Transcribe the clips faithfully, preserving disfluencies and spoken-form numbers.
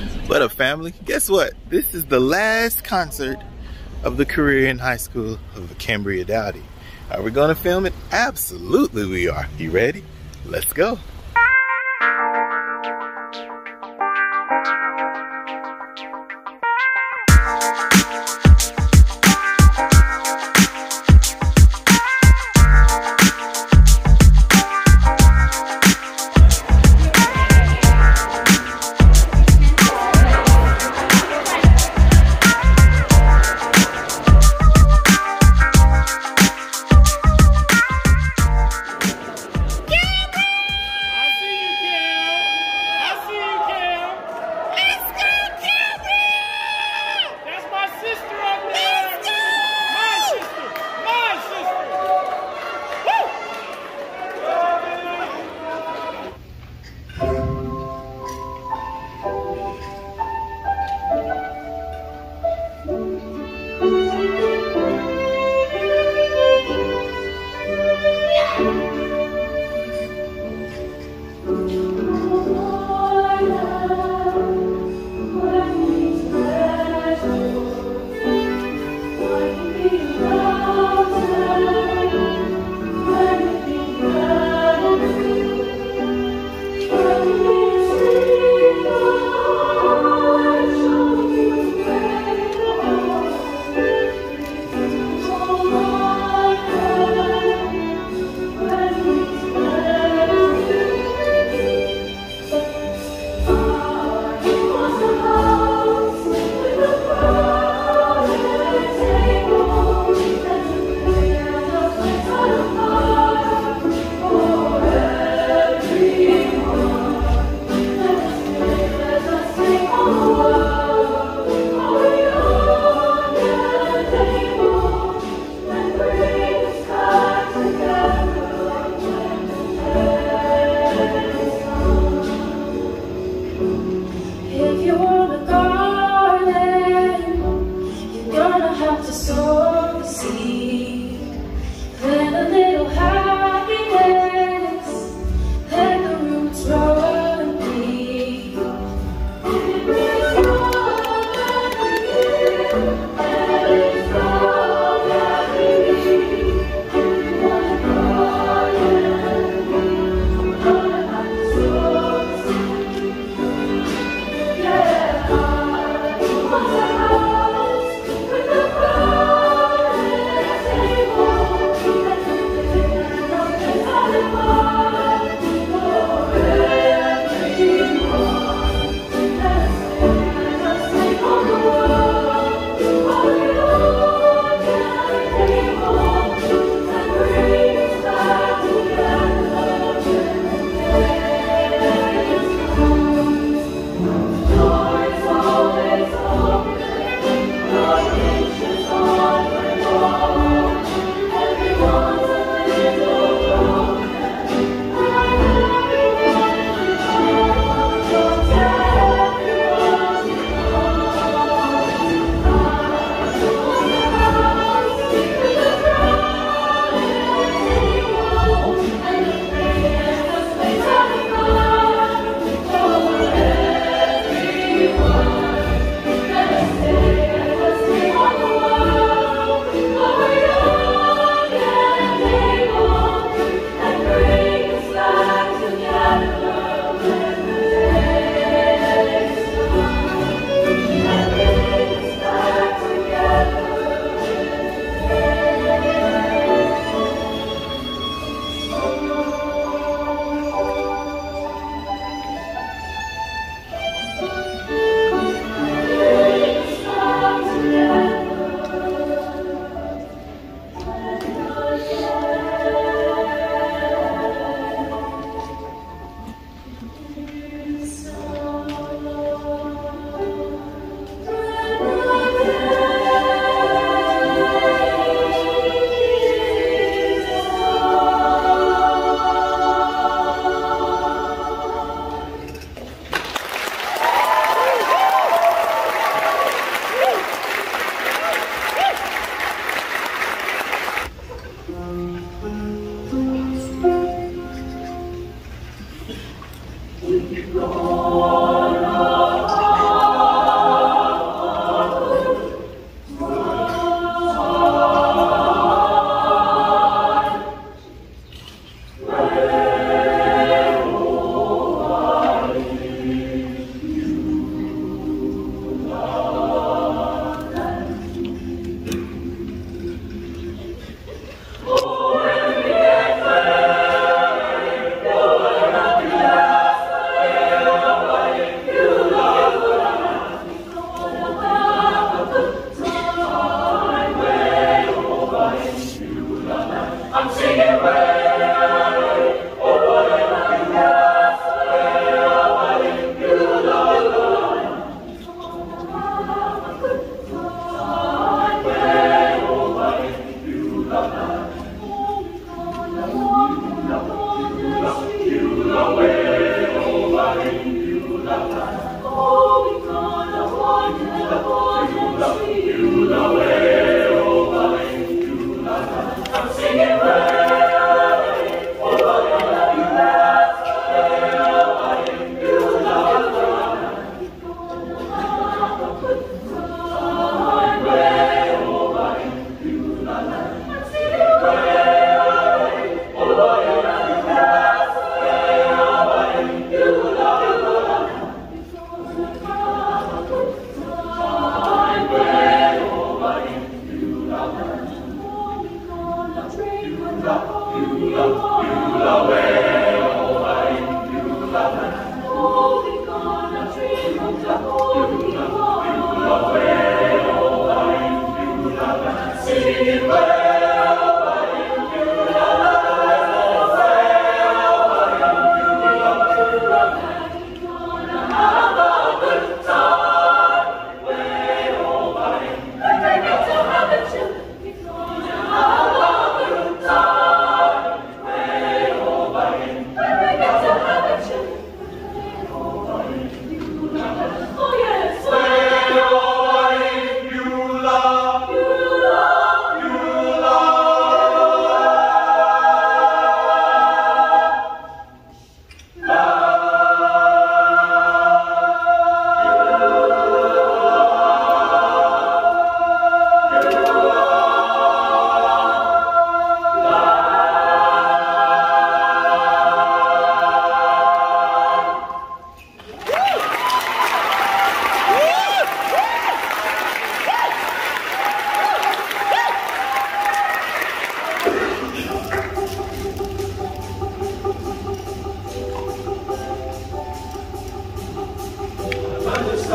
What up, family? Guess what? This is the last concert of the career in high school of Cambria Dowdy. Are we gonna film it? Absolutely we are. You ready? Let's go.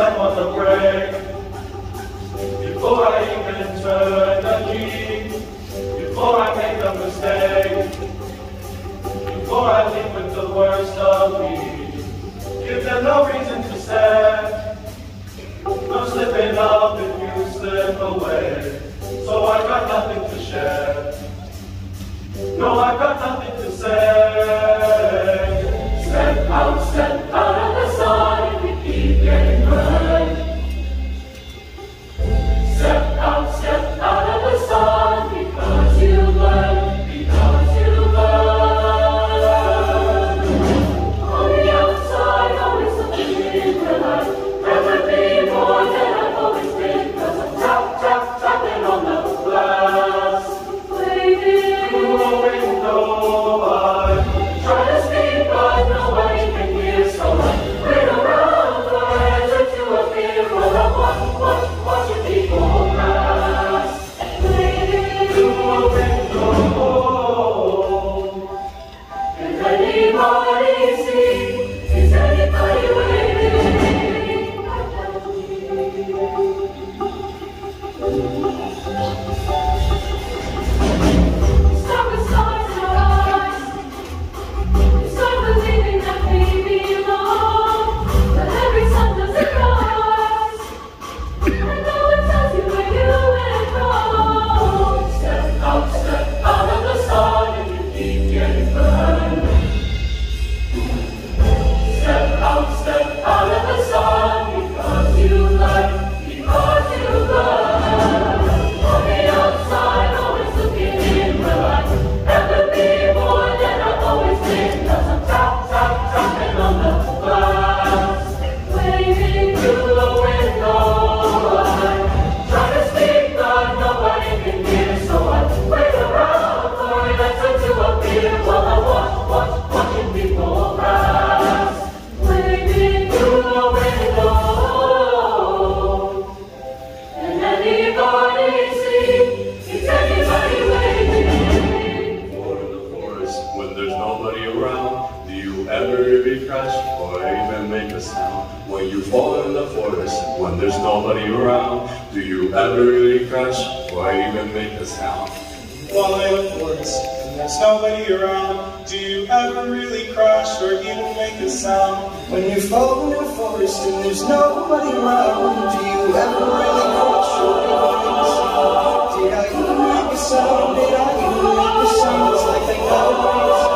I'm on the break. Before I even turn the key, before I make a mistake, before I leave with the worst of me, give them no reason to stay. No slipping up if you slip away. So I got nothing to share. No, I got nothing to say. Step out, step out of the sun if you keep getting burned. Step out, step out of the sun because you learn, because you learn. On the outside, always looking in the light. Never be more than I've always been, cause I'm tap, tap, tapping on the glass. Waiting through a window, I try to speak, but nobody can hear, so I wait around for an answer to appear. Well, I watch, watch, watching people pass. Waiting through a window, can anybody see? Is anybody waiting? Start with stars in our eyes. Start believing that we belong. That every sun doesn't rise. And no one tells you where you went wrong. Step out, step out of the sun and you keep getting burned. Step out, step out of the sun because you learn, because you learn. On the outside, always looking in, will I ever be more than I've always been? Cause I'm tap, tap, tapping on the glass. Waving through a window, I try to speak, but nobody can hear. So I wait around for an answer to appear. While I watch, watch, watching people pass. Waving through a window, and anybody see? Is anybody waiting? Or in the forest when there's nobody around, do you ever really crash or even make a sound? When you fall in the forest when there's nobody around, do you ever really crash or even make a sound? While in the forest and there's nobody around, do you ever really crash or even make a sound? When you fall in the forest and there's nobody around, do you ever really crash or even make a sound? Did I even make a sound? Did I even make a sound? It's like they never made a sound.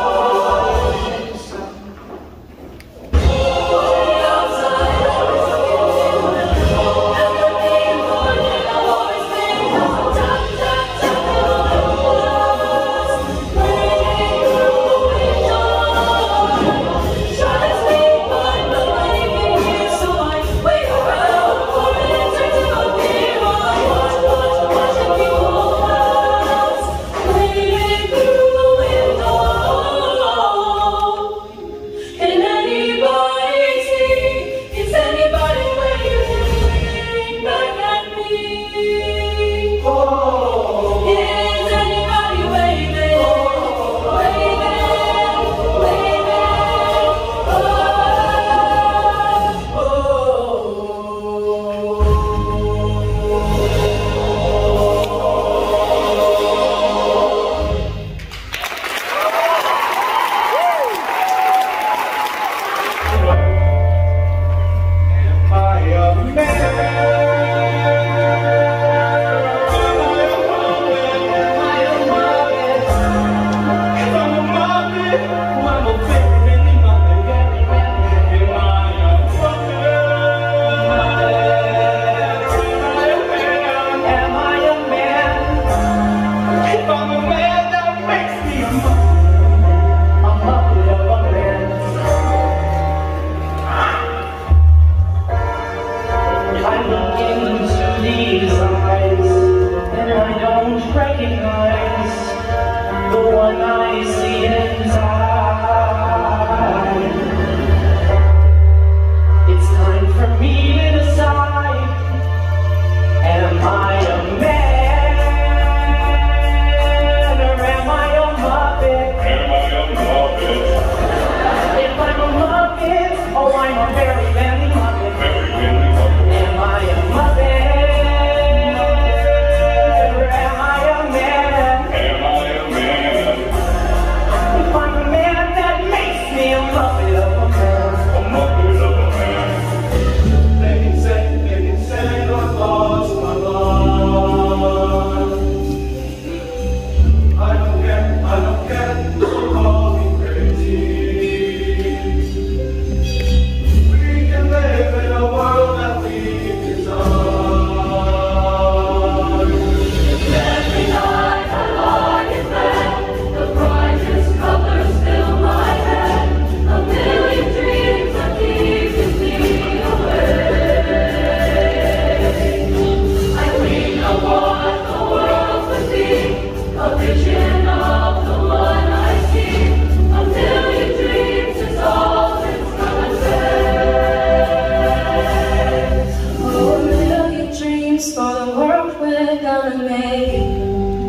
gonna make.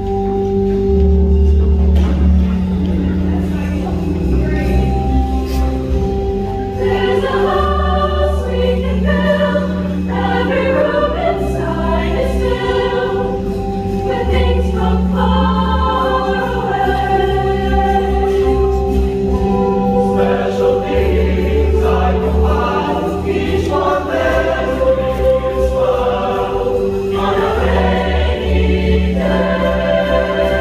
There's a house we can build. Every room inside is filled with things from far away. Special things I can find, each one memories found on a rainy day.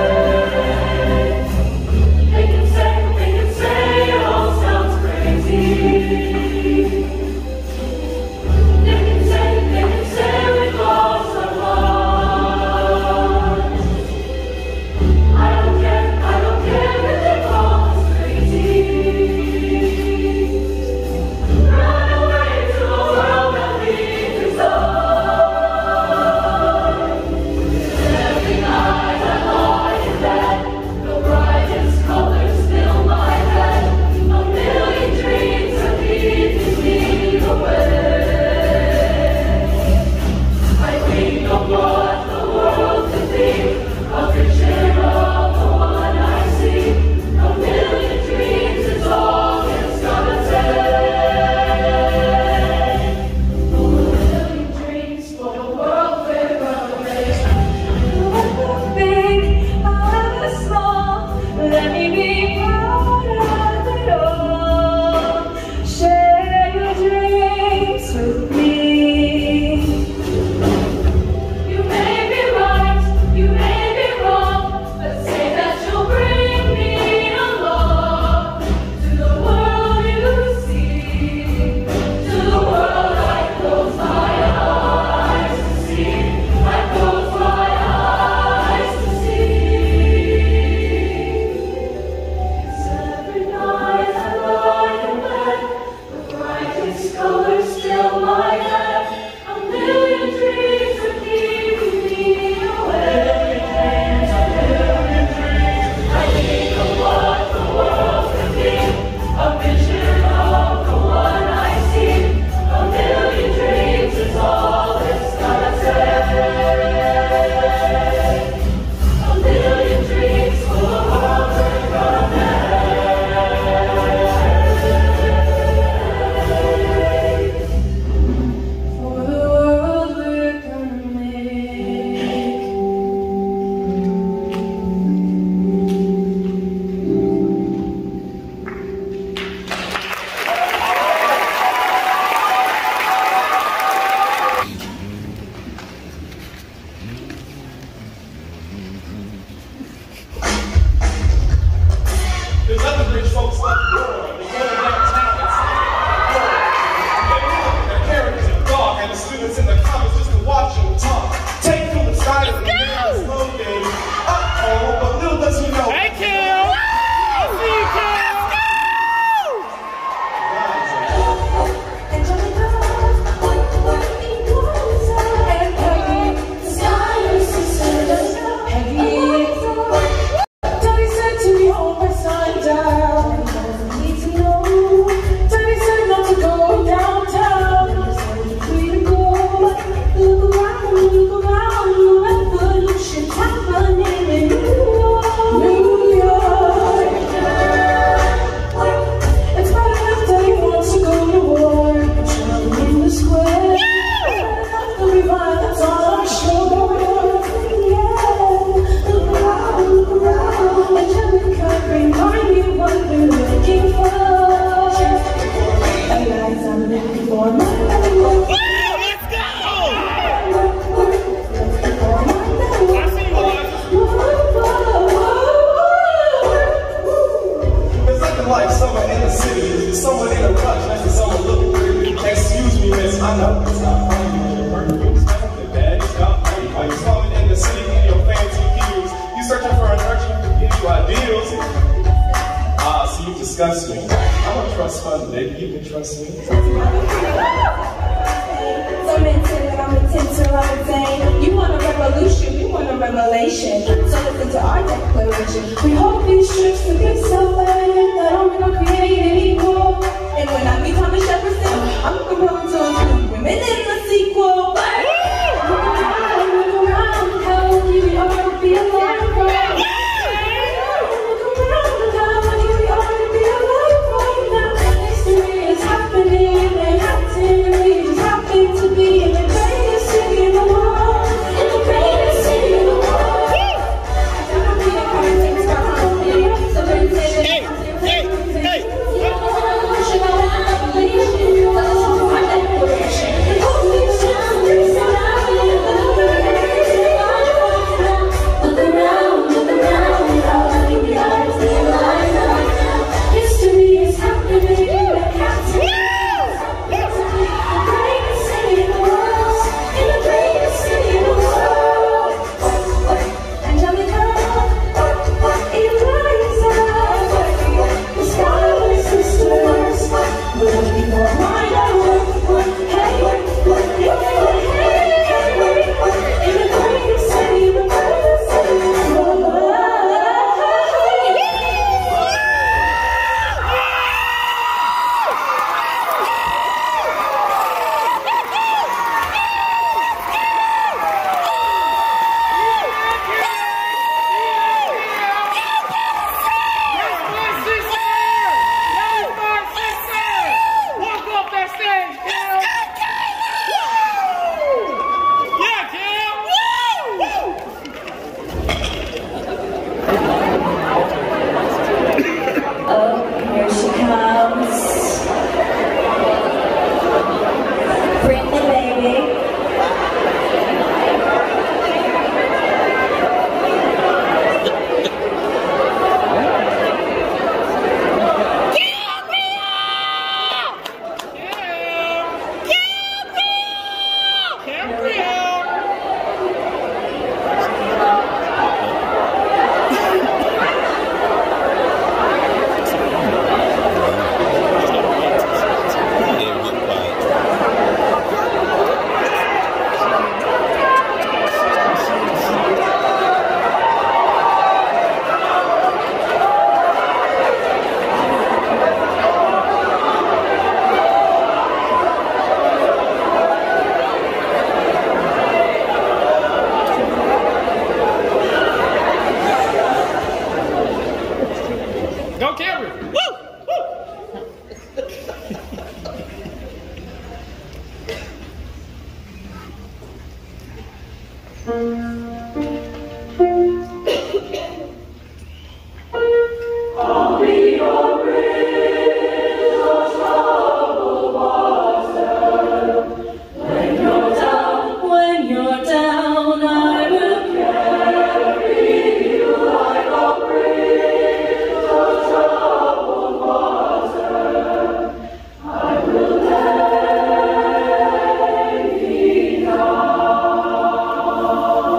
They can say, they can say it all sounds crazy. They can say, they can say we've lost our minds. I don't care, I don't care if they call us crazy. Run away to the world that we design. Every night I lie in bed, the brightest colors fill my head. A million dreams are keeping me away. I think of what the world could be, a picture of the one I see. A million dreams is all it's gonna take. A million dreams for a world where we're raised. However big, however small, let me be part of it all. Share your dreams with me. You may be right, you may be wrong, but say that you'll bring me along to the world you see, to the world I close my eyes to see, I close my eyes to see. 'Cause every night I lie in bed, the brightest colors fill my head. A million dreams are keeping me awake. I think of what the world could be, a vision of the one I see. A million dreams is all it's gonna take. A million dreams for the world we're gonna make. For the world we're gonna make. There's other rich folks like the world. They go downtown and say, they look at their characters and dog and the students in the comments just to watch them talk. Take from the side of the man slow day. Uh-oh, but little does he know. Hey, Kim! I see you, Kim! Daddy said to me, hold my son down. Need to know. Daddy said not to go downtown. Free to go. Look around, look around. Revolution's happening in New York. New York. It's bad enough Daddy wants to go to war. Trouble in the square. Bad enough to revive, that's all I'm sure. Look around, look around. Angelica, remind me what we're looking for. And guys, I'm looking for my Let's go! I see you, There's nothing like summer in the city. Someone in a rush, next to someone looking pretty. Excuse me, miss, I know it's not funny. Your perfume smells the bad, it's not funny. While you're swimming in the city in your fancy heels, you searching for an urchin to give you ideals. Ah, so you disgust me. I'm a trust fund, baby. You can trust me. Some men say that I'm intense or I'm insane. You want a revolution, we want a revelation. So listen to our declaration. We hope these trips to be so bad that I'm gonna create an equal. And when I become a shepherd, I'm going to include women in the sequel. Look around, look around, how Cambria. Go Cambria! Woo! I'll be your bridge across troubled water. When you're down, when you're down, I will carry you like a bridge across troubled water. I will lay thee down.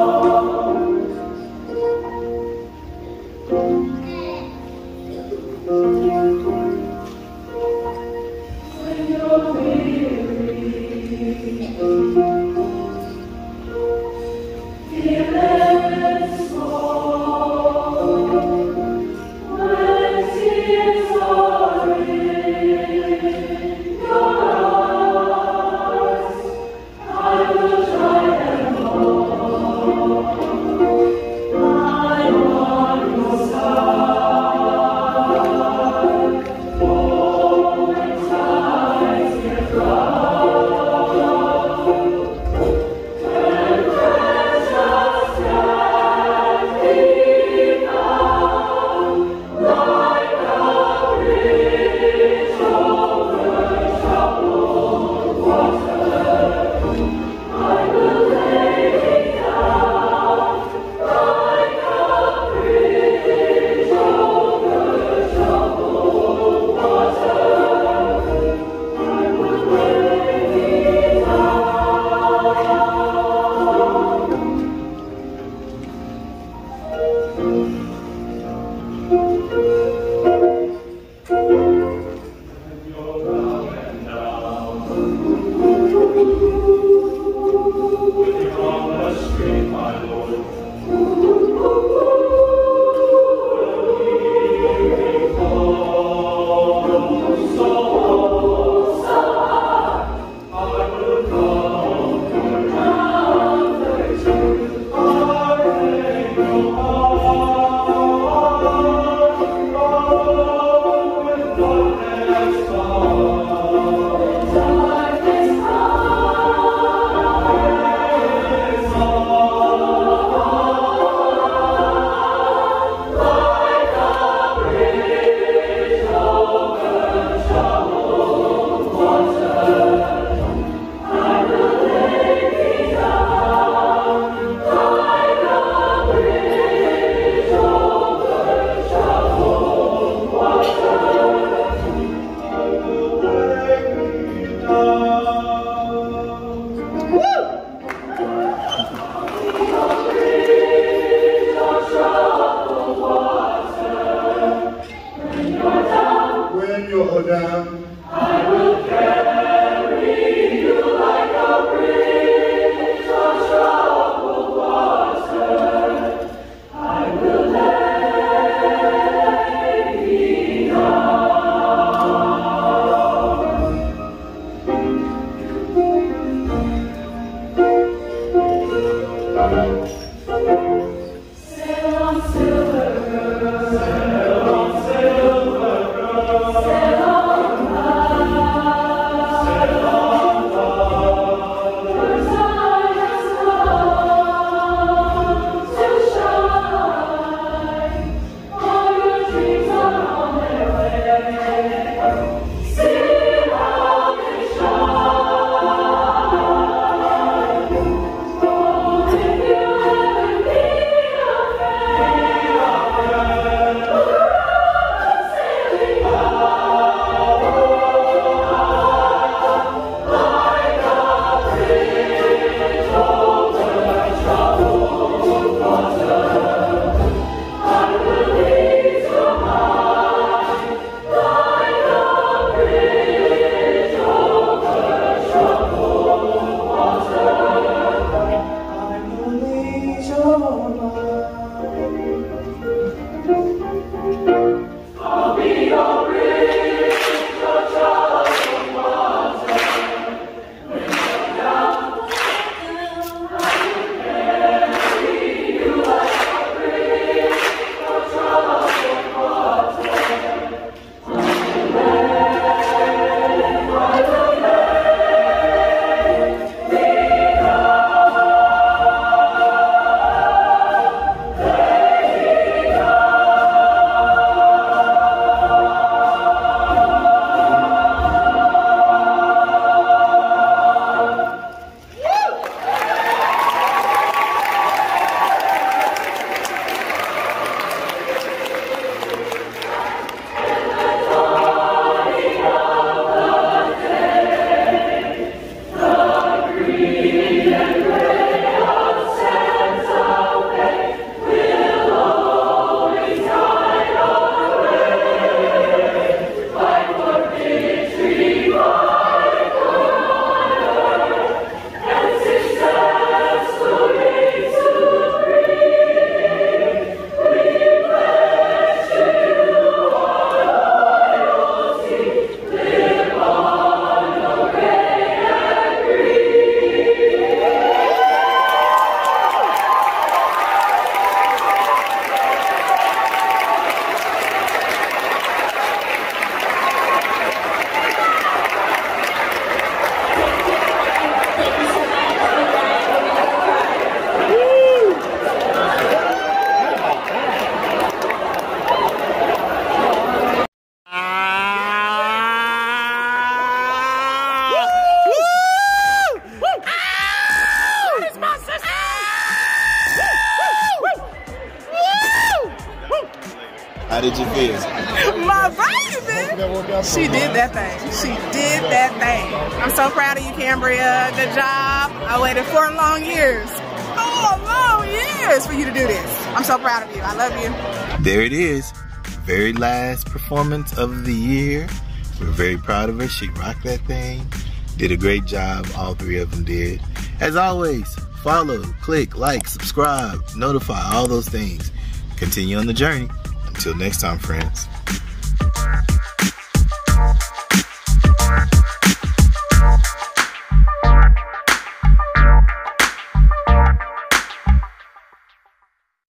did you feel? My baby! She did that thing. She did that thing. I'm so proud of you, Cambria. Good job. I waited four long years. Four long years for you to do this. I'm so proud of you. I love you. There it is. Very last performance of the year. We're very proud of her. She rocked that thing. Did a great job. All three of them did. As always, follow, click, like, subscribe, notify, all those things. Continue on the journey. Until next time, friends.